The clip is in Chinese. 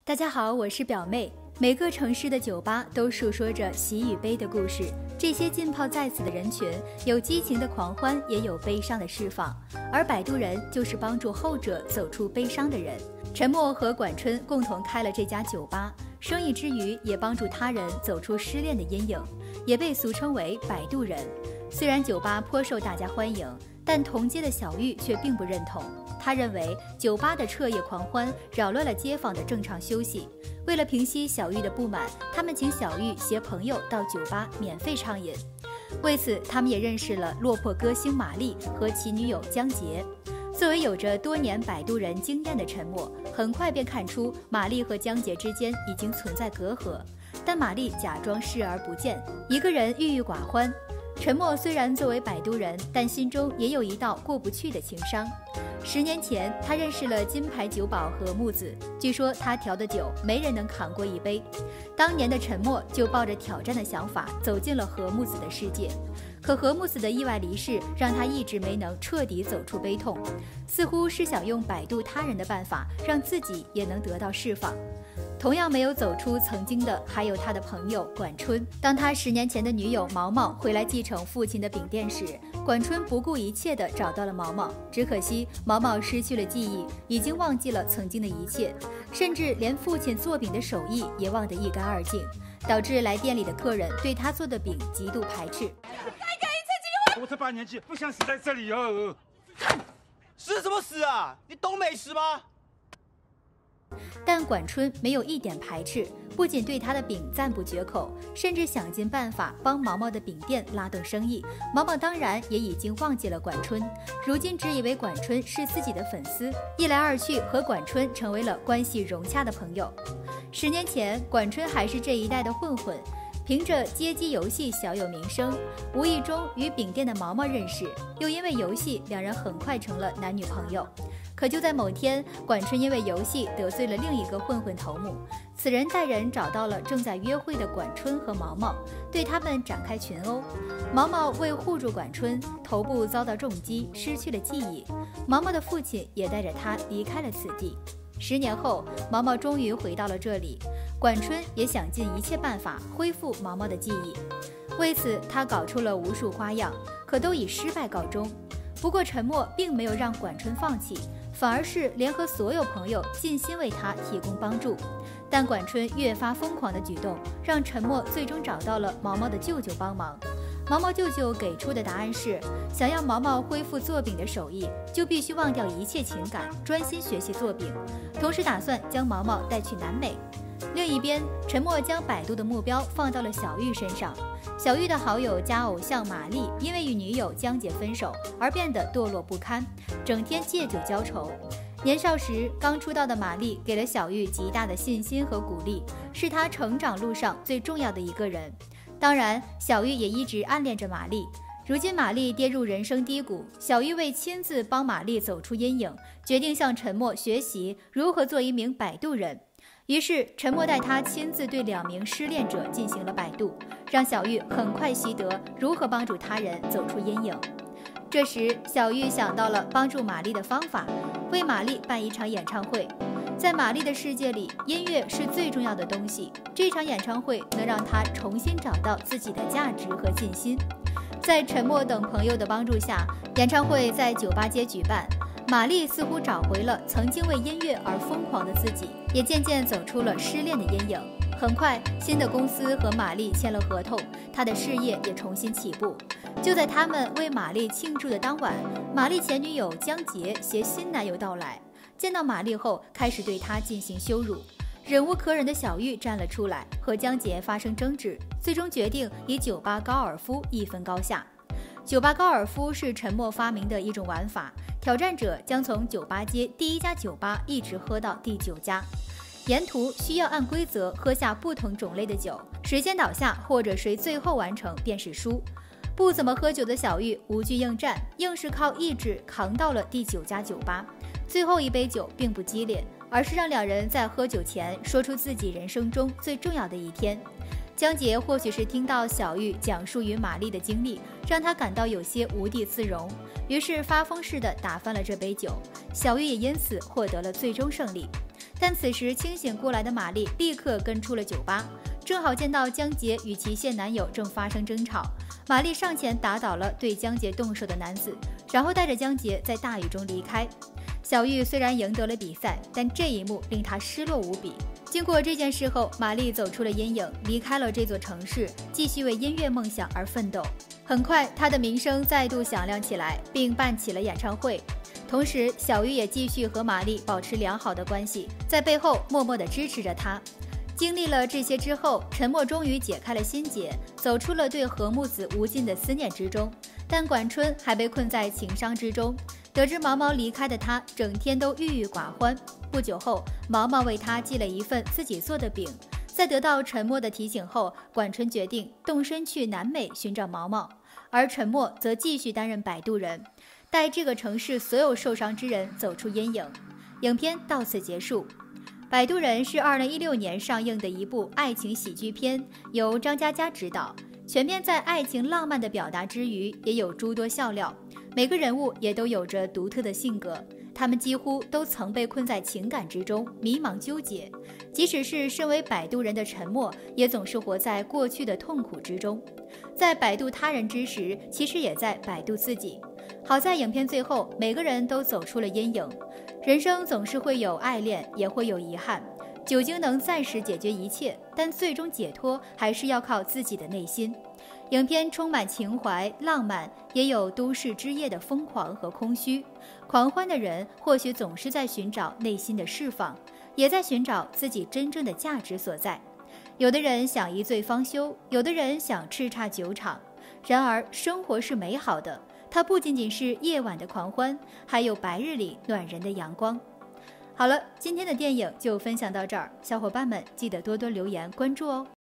大家好，我是表妹。每个城市的酒吧都述说着喜与悲的故事，这些浸泡在此的人群，有激情的狂欢，也有悲伤的释放。而摆渡人就是帮助后者走出悲伤的人。陈默和管春共同开了这家酒吧，生意之余也帮助他人走出失恋的阴影，也被俗称为摆渡人。虽然酒吧颇受大家欢迎，但同街的小玉却并不认同。他认为酒吧的彻夜狂欢扰乱了街坊的正常休息。为了平息小玉的不满，他们请小玉携朋友到酒吧免费畅饮。为此，他们也认识了落魄歌星马丽和其女友江洁。作为有着多年摆渡人经验的陈默，很快便看出马丽和江洁之间已经存在隔阂，但马丽假装视而不见，一个人郁郁寡欢。陈默虽然作为摆渡人，但心中也有一道过不去的情伤。10年前，他认识了金牌酒保何木子，据说他调的酒没人能扛过一杯。当年的陈默就抱着挑战的想法走进了何木子的世界，可何木子的意外离世让他一直没能彻底走出悲痛，似乎是想用摆渡他人的办法让自己也能得到释放。同样没有走出曾经的还有他的朋友管春。当他10年前的女友毛毛回来继承父亲的饼店时，管春不顾一切地找到了毛毛，只可惜毛毛失去了记忆，已经忘记了曾经的一切，甚至连父亲做饼的手艺也忘得一干二净，导致来店里的客人对他做的饼极度排斥。 再给一次机会！我才8年级，不想死在这里哦。 死什么死啊？你懂美食吗？ 但管春没有一点排斥，不仅对他的饼赞不绝口，甚至想尽办法帮毛毛的饼店拉动生意。毛毛当然也已经忘记了管春，如今只以为管春是自己的粉丝，一来二去和管春成为了关系融洽的朋友。10年前，管春还是这一代的混混，凭着街机游戏小有名声，无意中与饼店的毛毛认识，又因为游戏，两人很快成了男女朋友。可就在某天，管春因为游戏得罪了另一个混混头目，此人带人找到了正在约会的管春和毛毛，对他们展开群殴。毛毛为护住管春，头部遭到重击，失去了记忆。毛毛的父亲也带着他离开了此地。10年后，毛毛终于回到了这里，管春也想尽一切办法恢复毛毛的记忆。为此，他搞出了无数花样，可都以失败告终。不过陈默并没有让管春放弃，反而是联合所有朋友尽心为他提供帮助。但管春越发疯狂的举动，让陈默最终找到了毛毛的舅舅帮忙。毛毛舅舅给出的答案是，想要毛毛恢复做饼的手艺，就必须忘掉一切情感，专心学习做饼，同时打算将毛毛带去南美。另一边，陈默将摆渡的目标放到了小玉身上。小玉的好友加偶像马丽因为与女友江洁分手而变得堕落不堪，整天借酒浇愁。年少时刚出道的马丽给了小玉极大的信心和鼓励，是她成长路上最重要的一个人。当然，小玉也一直暗恋着马丽。如今马丽跌入人生低谷，小玉为亲自帮马丽走出阴影，决定向陈默学习如何做一名摆渡人。于是陈默带他亲自对2名失恋者进行了摆渡，让小玉很快习得如何帮助他人走出阴影。这时小玉想到了帮助马丽的方法，为马丽办一场演唱会。在马丽的世界里，音乐是最重要的东西，这场演唱会能让她重新找到自己的价值和信心。在陈默等朋友的帮助下，演唱会在酒吧街举办。马丽似乎找回了曾经为音乐而疯狂的自己，也渐渐走出了失恋的阴影。很快，新的公司和马丽签了合同，她的事业也重新起步。就在他们为马丽庆祝的当晚，马丽前女友江洁携新男友到来，见到马丽后开始对她进行羞辱。忍无可忍的小玉站了出来，和江洁发生争执，最终决定以酒吧高尔夫一分高下。酒吧高尔夫是陈默发明的一种玩法，挑战者将从酒吧街第1家酒吧一直喝到第9家，沿途需要按规则喝下不同种类的酒，谁先倒下或者谁最后完成便是输。不怎么喝酒的小玉无惧应战，硬是靠意志扛到了第9家酒吧。最后一杯酒并不激烈，而是让2人在喝酒前说出自己人生中最重要的一天。江洁或许是听到小玉讲述与马丽的经历，让她感到有些无地自容，于是发疯似的打翻了这杯酒。小玉也因此获得了最终胜利。 但此时清醒过来的玛丽立刻跟出了酒吧，正好见到江杰与其现男友正发生争吵。玛丽上前打倒了对江杰动手的男子，然后带着江杰在大雨中离开。小玉虽然赢得了比赛，但这一幕令她失落无比。经过这件事后，玛丽走出了阴影，离开了这座城市，继续为音乐梦想而奋斗。很快，她的名声再度响亮起来，并办起了演唱会。同时，小玉也继续和玛丽保持良好的关系，在背后默默地支持着她。经历了这些之后，陈默终于解开了心结，走出了对何木子无尽的思念之中。但管春还被困在情伤之中，得知毛毛离开的他，整天都郁郁寡欢。不久后，毛毛为他寄了一份自己做的饼。在得到陈默的提醒后，管春决定动身去南美寻找毛毛，而陈默则继续担任摆渡人，带这个城市所有受伤之人走出阴影。影片到此结束。摆渡人是2016年上映的一部爱情喜剧片，由张嘉佳执导。全片在爱情浪漫的表达之余，也有诸多笑料。每个人物也都有着独特的性格，他们几乎都曾被困在情感之中，迷茫纠结。即使是身为摆渡人的陈默，也总是活在过去的痛苦之中。在摆渡他人之时，其实也在摆渡自己。好在影片最后，每个人都走出了阴影。人生总是会有爱恋，也会有遗憾。酒精能暂时解决一切，但最终解脱还是要靠自己的内心。影片充满情怀、浪漫，也有都市之夜的疯狂和空虚。狂欢的人或许总是在寻找内心的释放，也在寻找自己真正的价值所在。有的人想一醉方休，有的人想叱咤酒场。然而，生活是美好的，它不仅仅是夜晚的狂欢，还有白日里暖人的阳光。好了，今天的电影就分享到这儿，小伙伴们记得多多留言关注哦。